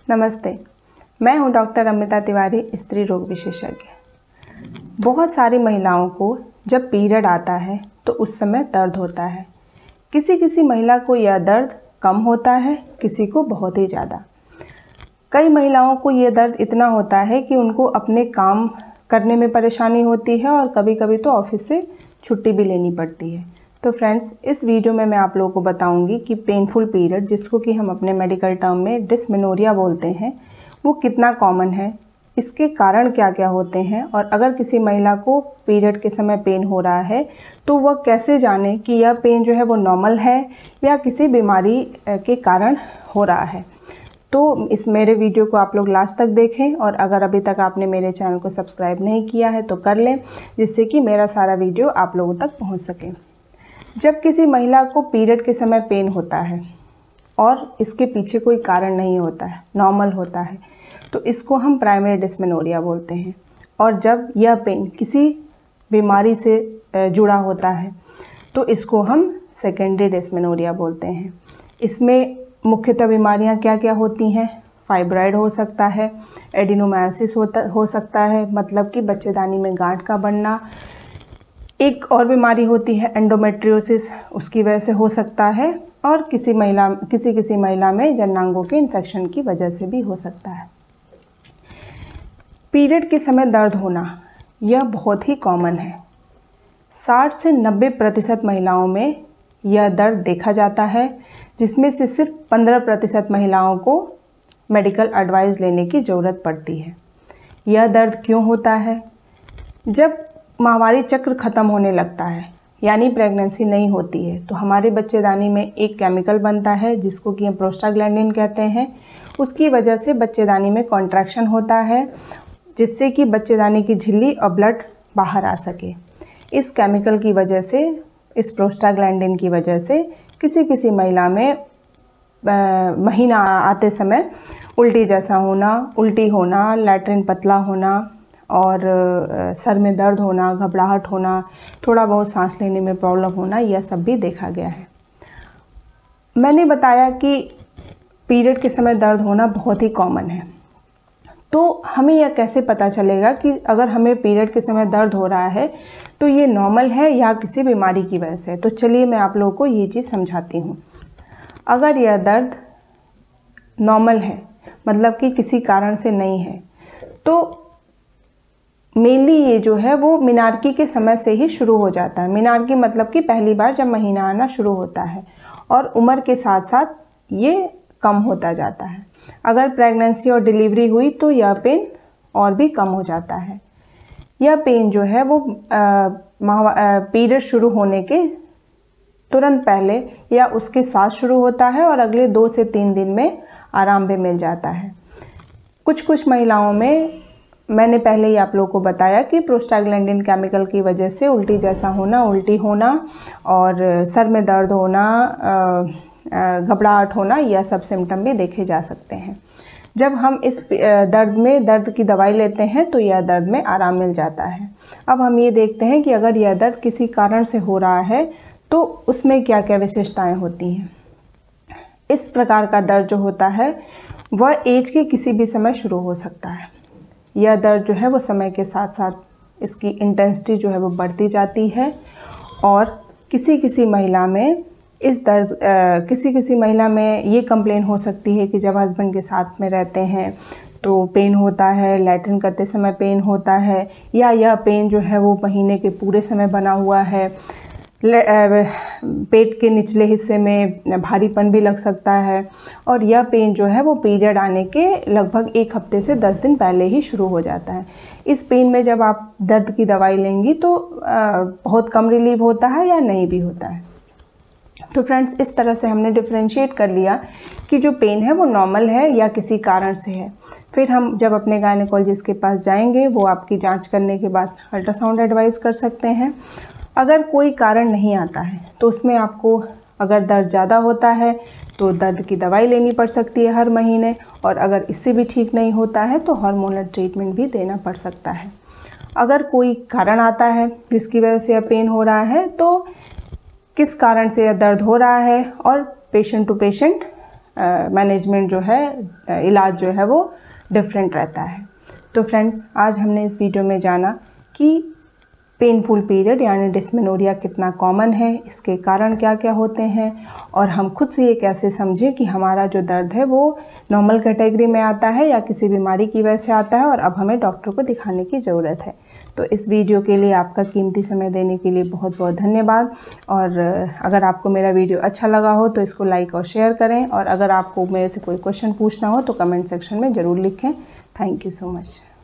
नमस्ते, मैं हूं डॉक्टर अमिता तिवारी, स्त्री रोग विशेषज्ञ। बहुत सारी महिलाओं को जब पीरियड आता है तो उस समय दर्द होता है। किसी किसी महिला को यह दर्द कम होता है, किसी को बहुत ही ज़्यादा। कई महिलाओं को यह दर्द इतना होता है कि उनको अपने काम करने में परेशानी होती है और कभी कभी तो ऑफिस से छुट्टी भी लेनी पड़ती है। तो फ्रेंड्स, इस वीडियो में मैं आप लोगों को बताऊंगी कि पेनफुल पीरियड, जिसको कि हम अपने मेडिकल टर्म में डिस्मेनोरिया बोलते हैं, वो कितना कॉमन है, इसके कारण क्या क्या होते हैं, और अगर किसी महिला को पीरियड के समय पेन हो रहा है तो वह कैसे जाने कि यह पेन जो है वो नॉर्मल है या किसी बीमारी के कारण हो रहा है। तो इस मेरे वीडियो को आप लोग लास्ट तक देखें, और अगर अभी तक आपने मेरे चैनल को सब्सक्राइब नहीं किया है तो कर लें, जिससे कि मेरा सारा वीडियो आप लोगों तक पहुंच सके। जब किसी महिला को पीरियड के समय पेन होता है और इसके पीछे कोई कारण नहीं होता है, नॉर्मल होता है, तो इसको हम प्राइमरी डिस्मेनोरिया बोलते हैं। और जब यह पेन किसी बीमारी से जुड़ा होता है तो इसको हम सेकेंडरी डिस्मेनोरिया बोलते हैं। इसमें मुख्यतः बीमारियां क्या क्या होती हैं? फाइब्रॉइड हो सकता है, एडिनोमायोसिस हो सकता है, मतलब कि बच्चेदानी में गांठ का बनना। एक और बीमारी होती है एंडोमेट्रियोसिस, उसकी वजह से हो सकता है, और किसी महिला में जननांगों के इन्फेक्शन की वजह से भी हो सकता है। पीरियड के समय दर्द होना यह बहुत ही कॉमन है। 60 से 90% महिलाओं में यह दर्द देखा जाता है, जिसमें से सिर्फ 15% महिलाओं को मेडिकल एडवाइस लेने की ज़रूरत पड़ती है। यह दर्द क्यों होता है? जब माहवारी चक्र ख़त्म होने लगता है, यानी प्रेगनेंसी नहीं होती है, तो हमारे बच्चेदानी में एक केमिकल बनता है जिसको कि हम प्रोस्टाग्लैंडिन कहते हैं। उसकी वजह से बच्चेदानी में कॉन्ट्रैक्शन होता है, जिससे कि बच्चेदानी की झिल्ली और ब्लड बाहर आ सके। इस केमिकल की वजह से, इस प्रोस्टाग्लैंडिन की वजह से किसी किसी महिला में महीना आते समय उल्टी जैसा होना, उल्टी होना, लैट्रिन पतला होना और सर में दर्द होना, घबराहट होना, थोड़ा बहुत सांस लेने में प्रॉब्लम होना, यह सब भी देखा गया है। मैंने बताया कि पीरियड के समय दर्द होना बहुत ही कॉमन है। तो हमें यह कैसे पता चलेगा कि अगर हमें पीरियड के समय दर्द हो रहा है तो ये नॉर्मल है या किसी बीमारी की वजह से? तो चलिए मैं आप लोगों को ये चीज़ समझाती हूँ। अगर यह दर्द नॉर्मल है, मतलब कि किसी कारण से नहीं है, तो मेनली ये जो है वो मिनार्की के समय से ही शुरू हो जाता है। मिनार्की मतलब कि पहली बार जब महीना आना शुरू होता है, और उम्र के साथ साथ ये कम होता जाता है। अगर प्रेगनेंसी और डिलीवरी हुई तो यह पेन और भी कम हो जाता है। यह पेन जो है वो पीरियड शुरू होने के तुरंत पहले या उसके साथ शुरू होता है और अगले 2 से 3 दिन में आराम भी मिल जाता है। कुछ महिलाओं में मैंने पहले ही आप लोगों को बताया कि प्रोस्टाग्लैंडिन केमिकल की वजह से उल्टी जैसा होना, उल्टी होना और सर में दर्द होना, घबराहट होना, यह सब सिम्टम भी देखे जा सकते हैं। जब हम इस दर्द की दवाई लेते हैं तो यह दर्द में आराम मिल जाता है। अब हम ये देखते हैं कि अगर यह दर्द किसी कारण से हो रहा है तो उसमें क्या क्या विशेषताएं होती हैं। इस प्रकार का दर्द जो होता है वह एज के किसी भी समय शुरू हो सकता है। यह दर्द जो है वो समय के साथ साथ इसकी इंटेंसिटी जो है वो बढ़ती जाती है, और किसी किसी महिला में किसी महिला में ये कंप्लेन हो सकती है कि जब हस्बैंड के साथ में रहते हैं तो पेन होता है, लैट्रिन करते समय पेन होता है, या यह पेन जो है वो महीने के पूरे समय बना हुआ है। पेट के निचले हिस्से में भारीपन भी लग सकता है, और यह पेन जो है वो पीरियड आने के लगभग 1 हफ्ते से 10 दिन पहले ही शुरू हो जाता है। इस पेन में जब आप दर्द की दवाई लेंगी तो बहुत कम रिलीव होता है या नहीं भी होता है। तो फ्रेंड्स, इस तरह से हमने डिफरेंशिएट कर लिया कि जो पेन है वो नॉर्मल है या किसी कारण से है। फिर हम जब अपने गायनेकोलॉजिस्ट के पास जाएंगे, वो आपकी जांच करने के बाद अल्ट्रासाउंड एडवाइस कर सकते हैं। अगर कोई कारण नहीं आता है तो उसमें आपको, अगर दर्द ज़्यादा होता है तो दर्द की दवाई लेनी पड़ सकती है हर महीने, और अगर इससे भी ठीक नहीं होता है तो हार्मोनल ट्रीटमेंट भी देना पड़ सकता है। अगर कोई कारण आता है जिसकी वजह से यह पेन हो रहा है तो किस कारण से यह दर्द हो रहा है, और पेशेंट टू पेशेंट मैनेजमेंट जो है, इलाज जो है वो डिफरेंट रहता है। तो फ्रेंड्स, आज हमने इस वीडियो में जाना कि पेनफुल पीरियड यानी डिस्मेनोरिया कितना कॉमन है, इसके कारण क्या क्या होते हैं, और हम खुद से ये कैसे समझें कि हमारा जो दर्द है वो नॉर्मल कैटेगरी में आता है या किसी बीमारी की वजह से आता है और अब हमें डॉक्टर को दिखाने की ज़रूरत है। तो इस वीडियो के लिए आपका कीमती समय देने के लिए बहुत बहुत धन्यवाद। और अगर आपको मेरा वीडियो अच्छा लगा हो तो इसको लाइक और शेयर करें, और अगर आपको मेरे से कोई क्वेश्चन पूछना हो तो कमेंट सेक्शन में ज़रूर लिखें। Thank you so much.